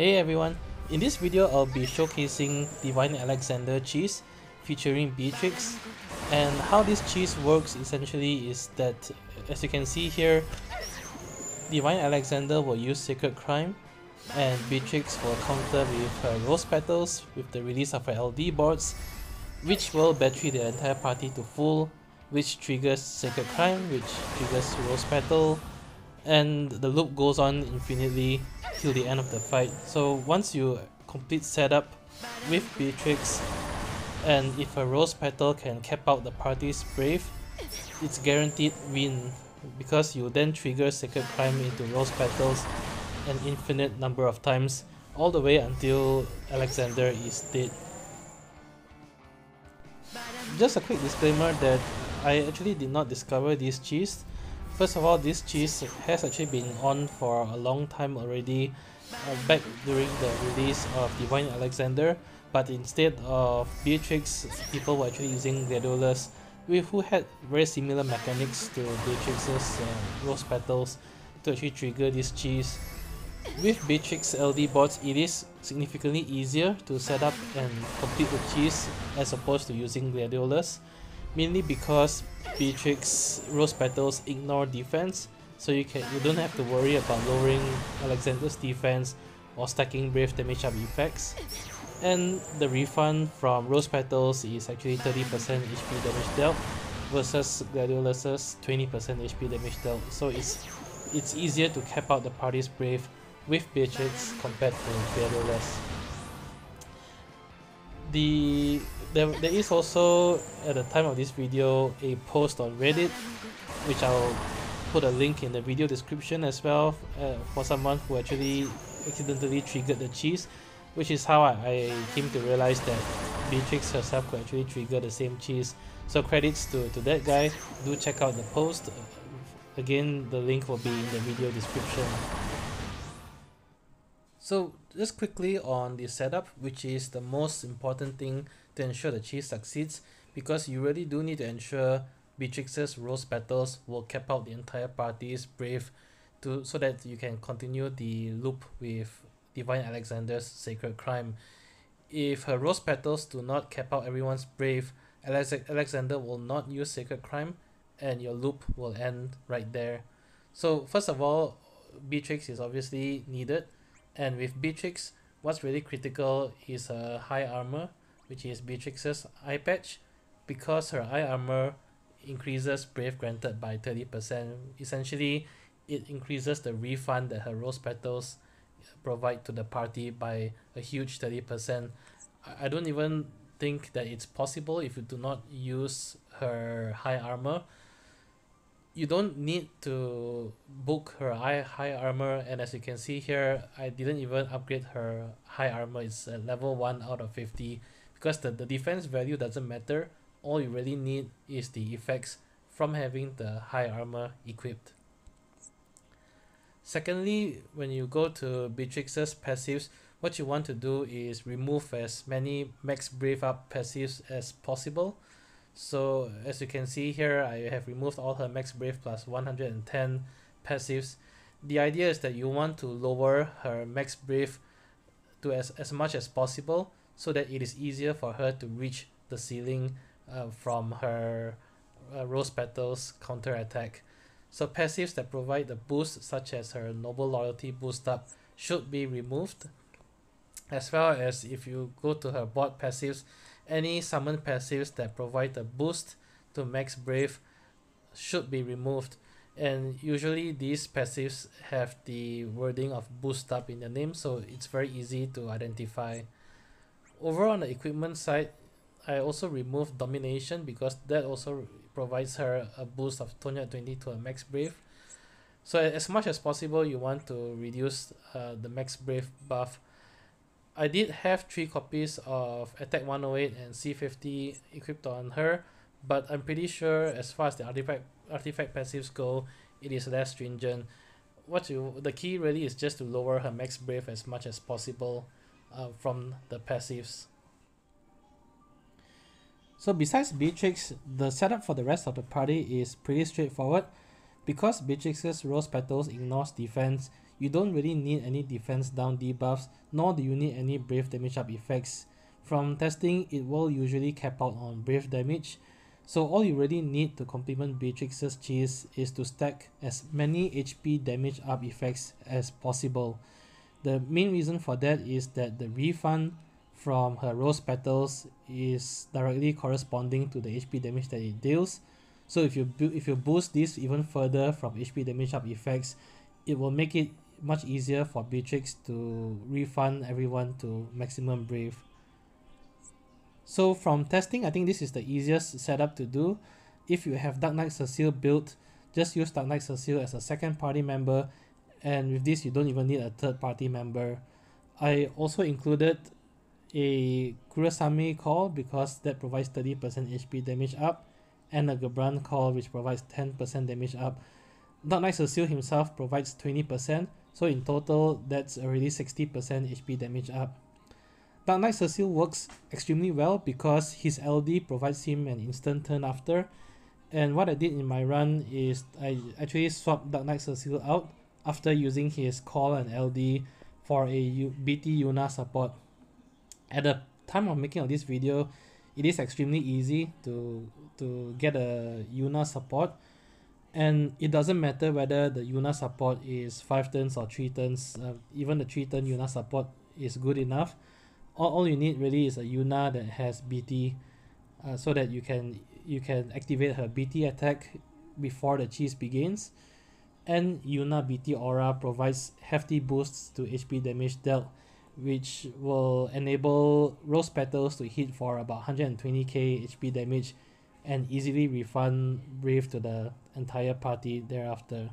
Hey everyone, in this video I'll be showcasing Divine Alexander cheese featuring Beatrix, and how this cheese works essentially is that, as you can see here, Divine Alexander will use Sacred Crime and Beatrix will counter with her Rose Petals with the release of her LD boards, which will battery the entire party to full, which triggers Sacred Crime, which triggers Rose Petal, and the loop goes on infinitely till the end of the fight. So once you complete setup with Beatrix, and if a Rose Petal can cap out the party's Brave, it's guaranteed win, because you then trigger Sacred Crime into Rose Petals an infinite number of times, all the way until Alexander is dead. Just a quick disclaimer that I actually did not discover this cheese. First of all, this cheese has actually been on for a long time already, back during the release of Divine Alexander, but instead of Beatrix, people were actually using Gladiolus, who had very similar mechanics to Beatrix's Rose Petals to actually trigger this cheese. With Beatrix LD bots, it is significantly easier to set up and complete the cheese as opposed to using Gladiolus, mainly because Beatrix Rose Petals ignore defense, so you don't have to worry about lowering Alexander's defense or stacking Brave damage up effects. And the refund from Rose Petals is actually 30% HP damage dealt versus Gladiolus's 20% HP damage dealt, so it's easier to cap out the party's Brave with Beatrix compared to Gladiolus. There is also, at the time of this video, a post on Reddit, which I'll put a link in the video description as well, for someone who actually accidentally triggered the cheese, which is how I came to realize that Beatrix herself could actually trigger the same cheese. So credits to that guy. Do check out the post. Again, the link will be in the video description. So just quickly on the setup, which is the most important thing to ensure the cheese succeeds, because you really do need to ensure Beatrix's Rose Petals will cap out the entire party's Brave so that you can continue the loop with Divine Alexander's Sacred Crime. If her Rose Petals do not cap out everyone's Brave, Alexander will not use Sacred Crime and your loop will end right there. So first of all, Beatrix is obviously needed, and with Beatrix, what's really critical is her high armor, which is Beatrix's eye patch, because her eye armor increases Brave granted by 30%. Essentially, it increases the refund that her Rose Petals provide to the party by a huge 30%. I don't even think that it's possible if you do not use her high armor. You don't need to book her high armor, and as you can see here, I didn't even upgrade her high armor. It's a level 1 out of 50, because the defense value doesn't matter. All you really need is the effects from having the high armor equipped. Secondly, when you go to Beatrix's passives, what you want to do is remove as many max Brave up passives as possible. So as you can see here, I have removed all her max Brave plus 110 passives. The idea is that you want to lower her max Brave to as much as possible, so that it is easier for her to reach the ceiling from her Rose Petals counter attack. So passives that provide the boost, such as her Noble Loyalty boost up, should be removed, as well as if you go to her board passives, any summon passives that provide a boost to max Brave should be removed, and usually these passives have the wording of boost up in the name, so it's very easy to identify. Over on the equipment side, I also removed Domination, because that also provides her a boost of 220 to a max Brave. So as much as possible, you want to reduce the max Brave buff. I did have 3 copies of Attack 108 and C50 equipped on her, but I'm pretty sure as far as the artifact passives go, it is less stringent. The key really is just to lower her max Brave as much as possible from the passives. So besides Beatrix, the setup for the rest of the party is pretty straightforward. Because Beatrix's Rose Petals ignores defense, you don't really need any defense down debuffs, nor do you need any brave damage up effects. From testing, it will usually cap out on brave damage, so all you really need to complement Beatrix's cheese is to stack as many HP damage up effects as possible. The main reason for that is that the refund from her rose petals is directly corresponding to the HP damage that it deals. So if you boost this even further from HP damage up effects, it will make it much easier for Beatrix to refund everyone to maximum brave. So from testing, I think this is the easiest setup to do. If you have Dark Knight Cecile built, just use Dark Knight Cecile as a second party member, and with this you don't even need a third party member. I also included a Kurasame call because that provides 30% HP damage up, and a Gabran call which provides 10% damage up. Dark Knight Cecile himself provides 20%, so in total that's already 60% HP damage up. Dark Knight Cecile works extremely well because his LD provides him an instant turn after, and what I did in my run is I actually swapped Dark Knight Cecile out after using his call and LD for a BT Yuna support. At the time of making of this video, it is extremely easy to get a Yuna support, and it doesn't matter whether the Yuna support is 5 turns or 3 turns, even the 3 turn Yuna support is good enough. All you need really is a Yuna that has BT, so that you can activate her BT attack before the cheese begins, and Yuna BT Aura provides hefty boosts to HP damage dealt, which will enable Rose Petals to hit for about 120k HP damage and easily refund Brave to the entire party thereafter.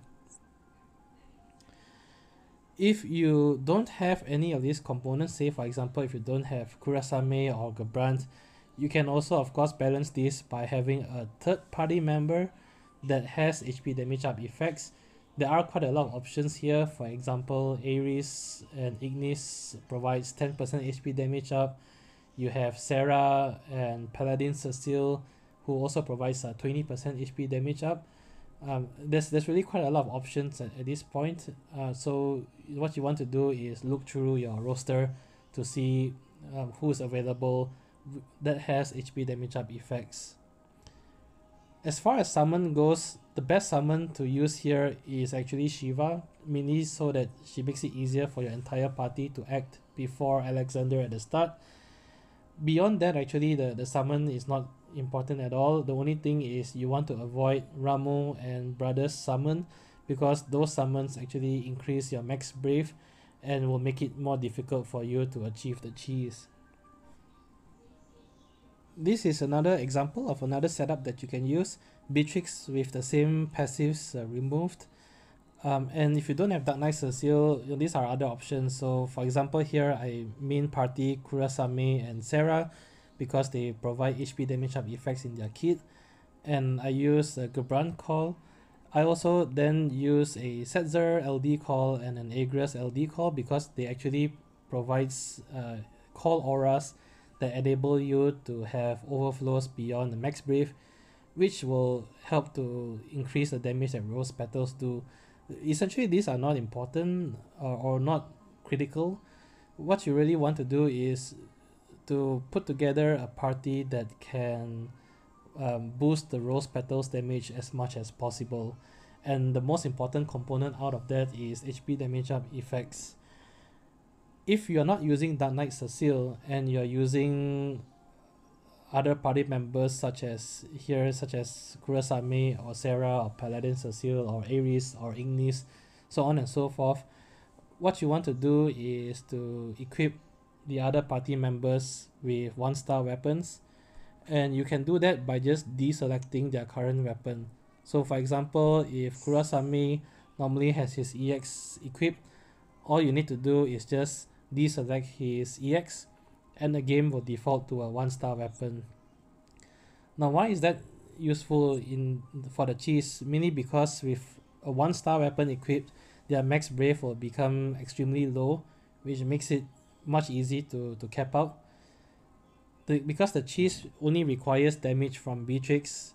If you don't have any of these components, say for example if you don't have Kurasame or Gabran, you can also of course balance this by having a third party member that has HP damage up effects. There are quite a lot of options here. For example, Ares and Ignis provides 10% HP damage up. You have Sarah and Paladin Cecile, who also provides 20% HP damage up. There's really quite a lot of options at this point. So what you want to do is look through your roster to see who's available that has HP damage up effects. As far as summon goes, the best summon to use here is actually Shiva, mainly so that she makes it easier for your entire party to act before Alexander at the start. Beyond that, actually the summon is not important at all. The only thing is you want to avoid Ramu and Brothers summon, because those summons actually increase your max brave and will make it more difficult for you to achieve the cheese. This is another example of another setup that you can use. Beatrix with the same passives removed. And if you don't have Dark Knight Cecile, these are other options. So for example here I main party Kurasame and Sarah because they provide HP damage up effects in their kit, and I use a Gabran call. I also then use a Setzer LD call and an Agrias LD call because they actually provides call auras that enable you to have overflows beyond the max brave, which will help to increase the damage that Rose Petals do. Essentially these are not important or not critical. What you really want to do is to put together a party that can boost the Rose Petals damage as much as possible, and the most important component out of that is HP damage up effects. If you're not using Dark Knight Cecile and you're using other party members such as Kurasame or Sarah or Paladin Cecile or Ares or Ignis, so on and so forth, what you want to do is to equip the other party members with 1-star weapons, and you can do that by just deselecting their current weapon. So for example, if Kurasame normally has his EX equipped, all you need to do is just deselect his EX and the game will default to a 1-star weapon. Now why is that useful for the cheese? Mainly because with a 1-star weapon equipped, their max brave will become extremely low, which makes it much easy to cap out. Because the cheese only requires damage from Beatrix,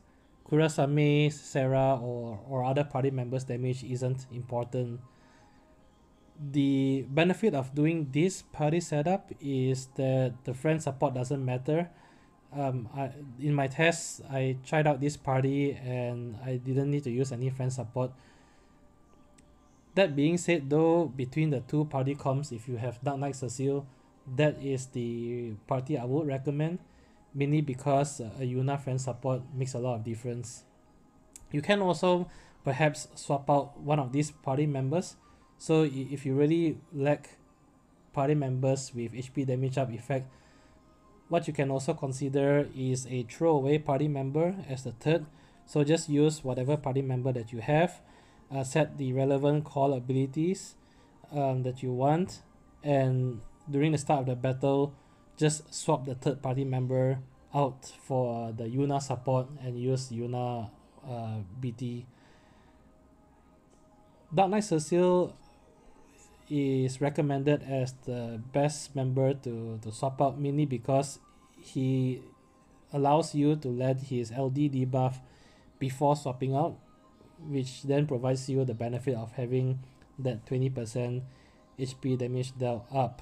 Kurasame, Sarah or other party members' damage isn't important. The benefit of doing this party setup is that the friend support doesn't matter. In my tests, I tried out this party and I didn't need to use any friend support. That being said though, between the two party comps, if you have Dark Knight Cecile, that is the party I would recommend, mainly because a Yuna friend support makes a lot of difference. You can also perhaps swap out one of these party members. So if you really lack party members with HP damage up effect, what you can also consider is a throwaway party member as the third. So just use whatever party member that you have, set the relevant call abilities that you want, and during the start of the battle, just swap the third party member out for the Yuna support and use Yuna BT. Dark Knight Cecile is recommended as the best member to swap out, mainly because he allows you to let his LD debuff before swapping out, which then provides you the benefit of having that 20% HP damage dealt up.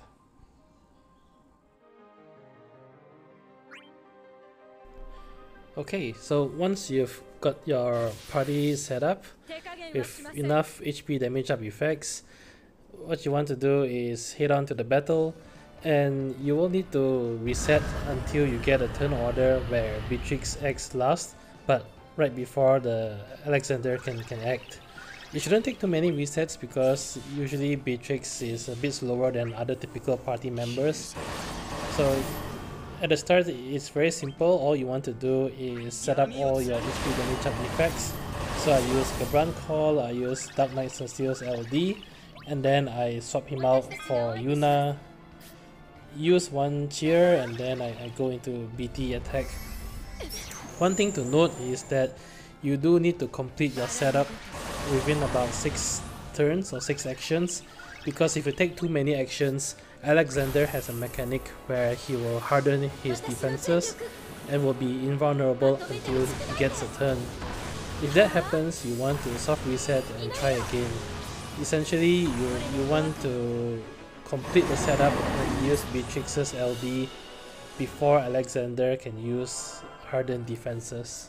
Okay, so once you've got your party set up with enough HP damage up effects, what you want to do is head on to the battle, and you will need to reset until you get a turn order where Beatrix acts last, but right before the Alexander can act. You shouldn't take too many resets because usually Beatrix is a bit slower than other typical party members. So at the start it's very simple. All you want to do is set up all your HP damage up effects. So I use Gabran Call, I use Dark Knight Cecile's LD, and then I swap him out for Yuna, use one cheer, and then I go into BT attack. One thing to note is that you do need to complete your setup within about 6 turns or 6 actions, because if you take too many actions, Alexander has a mechanic where he will harden his defenses and will be invulnerable until he gets a turn. If that happens, you want to soft reset and try again. Essentially, you want to complete the setup and use Beatrix's LD before Alexander can use hardened defenses.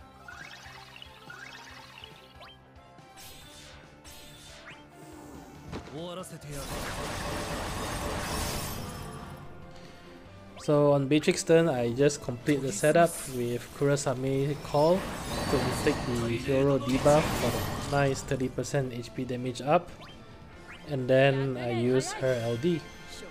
So on Beatrix turn, I just complete the setup with Kurasame Call to inflict the hero debuff for the nice 30% HP damage up, and then I use her LD.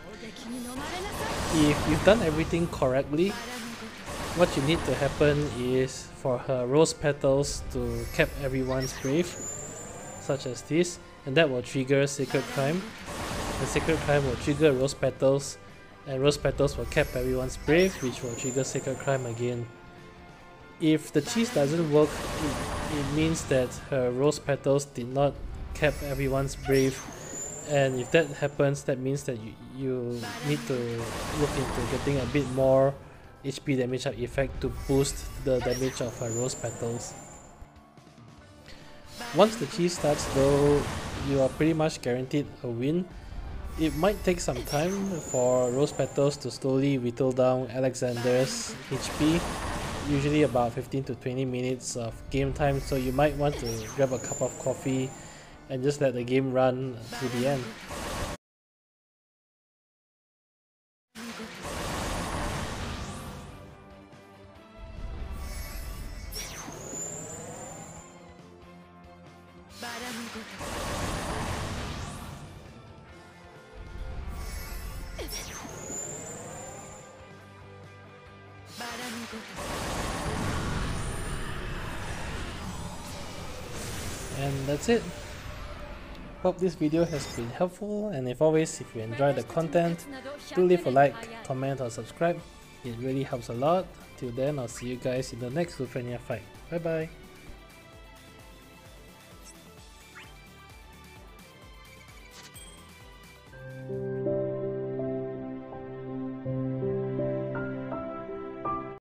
If you've done everything correctly, what you need to happen is for her Rose Petals to cap everyone's brave, such as this, and that will trigger Sacred Crime. The Sacred Crime will trigger Rose Petals, and Rose Petals will cap everyone's brave, which will trigger Sacred Crime again. If the cheese doesn't work, it means that her Rose Petals did not cap everyone's brave, and if that happens, that means that you need to look into getting a bit more HP damage up effect to boost the damage of her Rose Petals. Once the cheese starts though, you are pretty much guaranteed a win. It might take some time for Rose Petals to slowly whittle down Alexander's HP, usually about 15 to 20 minutes of game time, so you might want to grab a cup of coffee and just let the game run to the end. And that's it. Hope this video has been helpful, and if always, if you enjoy the content, do leave a like, comment or subscribe. It really helps a lot. Till then, I'll see you guys in the next Lufrenia fight. Bye bye.